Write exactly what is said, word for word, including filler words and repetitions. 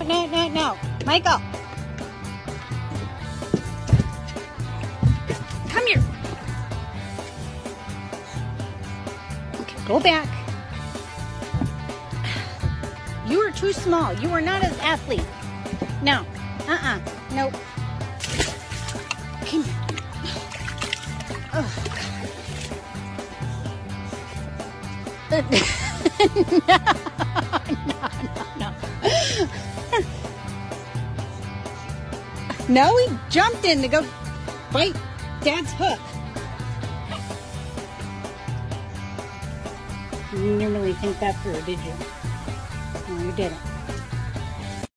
no, no, no. Michael. Come here. Okay, go back. You are too small. You are not an athlete. No. Uh-uh. Nope. Come here. Oh. no, no, no, no. No, he jumped in to go bite Dad's hook. You didn't really think that through, did you? No, you didn't.